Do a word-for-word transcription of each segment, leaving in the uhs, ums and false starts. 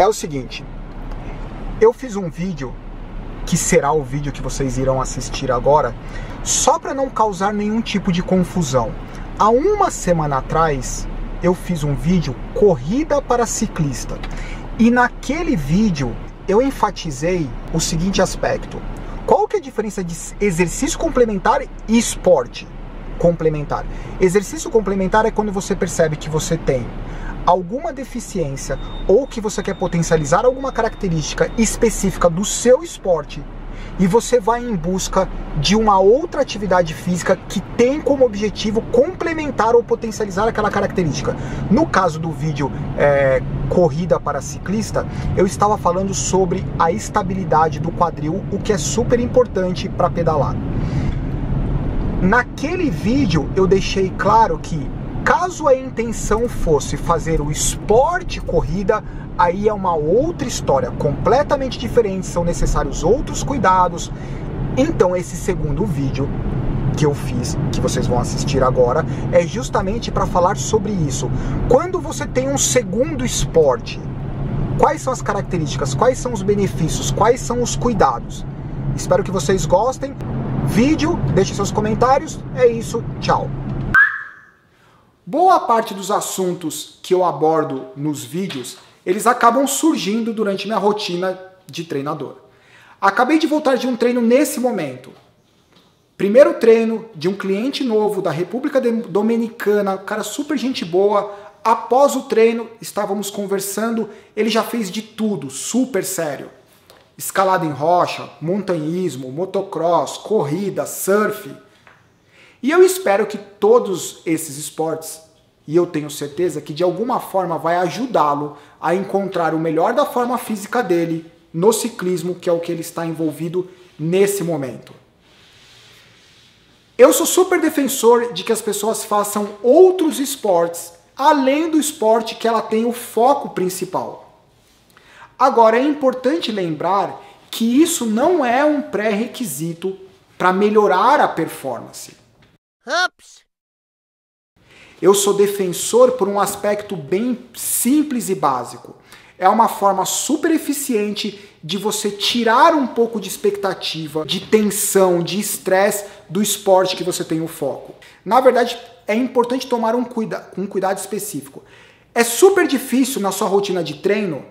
É o seguinte, eu fiz um vídeo, que será o vídeo que vocês irão assistir agora, só para não causar nenhum tipo de confusão. Há uma semana atrás, eu fiz um vídeo corrida para ciclista. E naquele vídeo, eu enfatizei o seguinte aspecto. Qual que é a diferença de exercício complementar e esporte complementar? Exercício complementar é quando você percebe que você tem alguma deficiência ou que você quer potencializar alguma característica específica do seu esporte e você vai em busca de uma outra atividade física que tem como objetivo complementar ou potencializar aquela característica. No caso do vídeo é, corrida para ciclista, eu estava falando sobre a estabilidade do quadril, o que é super importante para pedalar. Naquele vídeo eu deixei claro que caso a intenção fosse fazer o esporte corrida, aí é uma outra história, completamente diferente, são necessários outros cuidados. Então esse segundo vídeo que eu fiz, que vocês vão assistir agora, é justamente para falar sobre isso. Quando você tem um segundo esporte, quais são as características, quais são os benefícios, quais são os cuidados? Espero que vocês gostem. Vídeo, deixe seus comentários, é isso, tchau! Boa parte dos assuntos que eu abordo nos vídeos, eles acabam surgindo durante minha rotina de treinador. Acabei de voltar de um treino nesse momento. Primeiro treino de um cliente novo da República Dominicana, cara super gente boa. Após o treino, estávamos conversando, ele já fez de tudo, super sério. Escalada em rocha, montanhismo, motocross, corrida, surf. E eu espero que todos esses esportes, e eu tenho certeza que de alguma forma vai ajudá-lo a encontrar o melhor da forma física dele no ciclismo, que é o que ele está envolvido nesse momento. Eu sou super defensor de que as pessoas façam outros esportes, além do esporte que ela tem o foco principal. Agora, é importante lembrar que isso não é um pré-requisito para melhorar a performance. Ups. Eu sou defensor por um aspecto bem simples e básico. É uma forma super eficiente de você tirar um pouco de expectativa, de tensão, de estresse do esporte que você tem o foco. Na verdade, é importante tomar um, cuida um cuidado específico. É super difícil na sua rotina de treino,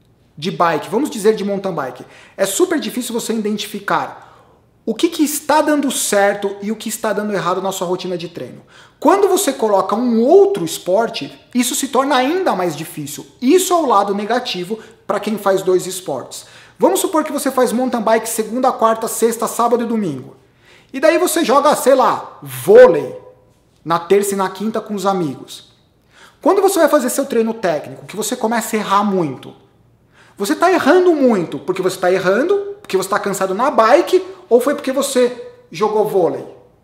de bike, vamos dizer de mountain bike, é super difícil você identificar o que, que está dando certo e o que está dando errado na sua rotina de treino. Quando você coloca um outro esporte, isso se torna ainda mais difícil. Isso é o lado negativo para quem faz dois esportes. Vamos supor que você faz mountain bike segunda, quarta, sexta, sábado e domingo. E daí você joga, sei lá, vôlei na terça e na quinta com os amigos. Quando você vai fazer seu treino técnico, que você começa a errar muito, você está errando muito porque você está errando, porque você está cansado na bike, ou foi porque você jogou vôlei?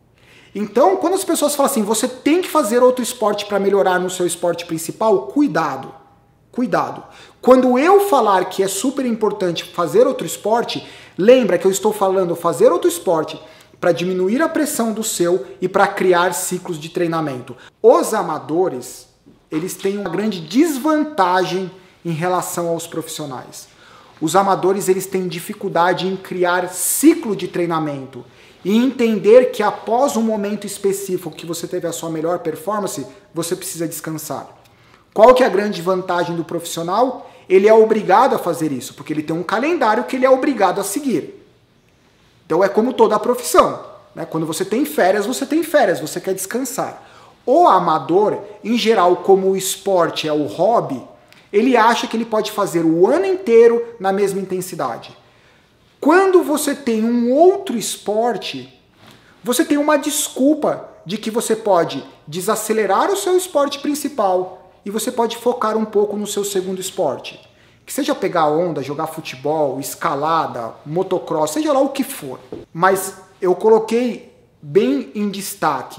Então, quando as pessoas falam assim, você tem que fazer outro esporte para melhorar no seu esporte principal, cuidado, cuidado. Quando eu falar que é super importante fazer outro esporte, lembra que eu estou falando fazer outro esporte para diminuir a pressão do seu e para criar ciclos de treinamento. Os amadores, eles têm uma grande desvantagem em relação aos profissionais. Os amadores, eles têm dificuldade em criar ciclo de treinamento e entender que após um momento específico que você teve a sua melhor performance, você precisa descansar. Qual que é a grande vantagem do profissional? Ele é obrigado a fazer isso, porque ele tem um calendário que ele é obrigado a seguir. Então é como toda a profissão, né? Quando você tem férias, você tem férias, você quer descansar. O amador, em geral, como o esporte é o hobby, ele acha que ele pode fazer o ano inteiro na mesma intensidade. Quando você tem um outro esporte, você tem uma desculpa de que você pode desacelerar o seu esporte principal e você pode focar um pouco no seu segundo esporte. Que seja pegar onda, jogar futebol, escalada, motocross, seja lá o que for. Mas eu coloquei bem em destaque,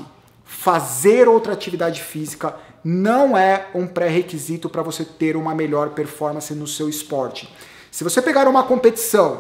fazer outra atividade física não é um pré-requisito para você ter uma melhor performance no seu esporte. Se você pegar uma competição,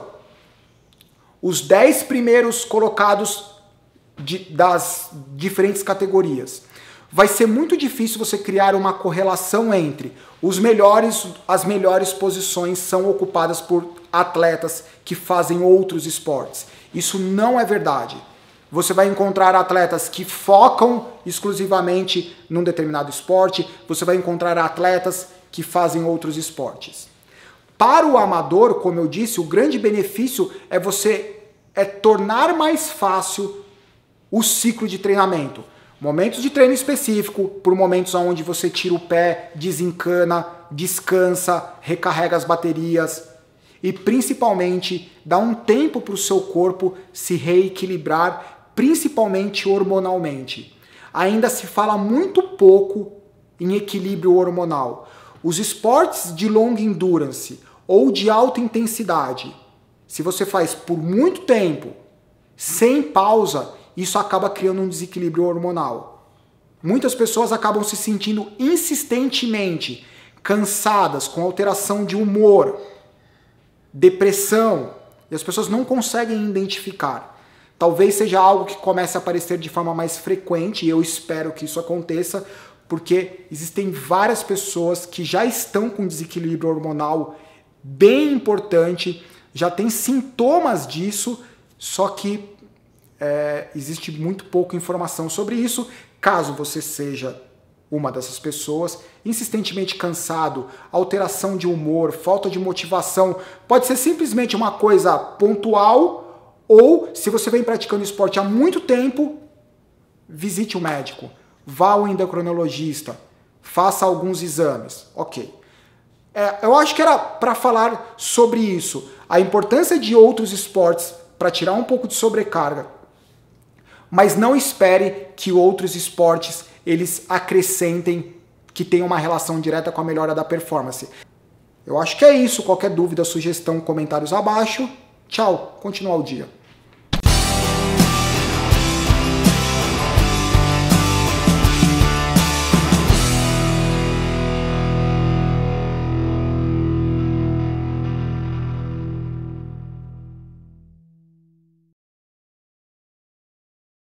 os dez primeiros colocados de, das diferentes categorias, vai ser muito difícil você criar uma correlação entre os melhores, as melhores posições são ocupadas por atletas que fazem outros esportes. Isso não é verdade. Você vai encontrar atletas que focam exclusivamente num determinado esporte, você vai encontrar atletas que fazem outros esportes. Para o amador, como eu disse, o grande benefício é você é tornar mais fácil o ciclo de treinamento. Momentos de treino específico, por momentos onde você tira o pé, desencana, descansa, recarrega as baterias e principalmente dá um tempo para o seu corpo se reequilibrar, principalmente hormonalmente. Ainda se fala muito pouco em equilíbrio hormonal. Os esportes de long endurance ou de alta intensidade, se você faz por muito tempo, sem pausa, isso acaba criando um desequilíbrio hormonal. Muitas pessoas acabam se sentindo insistentemente cansadas, com alteração de humor, depressão, e as pessoas não conseguem identificar. Talvez seja algo que comece a aparecer de forma mais frequente, e eu espero que isso aconteça, porque existem várias pessoas que já estão com desequilíbrio hormonal bem importante, já tem sintomas disso, só que é, existe muito pouca informação sobre isso. Caso você seja uma dessas pessoas, insistentemente cansado, alteração de humor, falta de motivação, pode ser simplesmente uma coisa pontual, ou se você vem praticando esporte há muito tempo, visite o médico, vá ao endocrinologista, faça alguns exames, ok. É, eu acho que era para falar sobre isso, a importância de outros esportes para tirar um pouco de sobrecarga, mas não espere que outros esportes eles acrescentem, que tenham uma relação direta com a melhora da performance. Eu acho que é isso. Qualquer dúvida, sugestão, comentários abaixo. Tchau, continua o dia.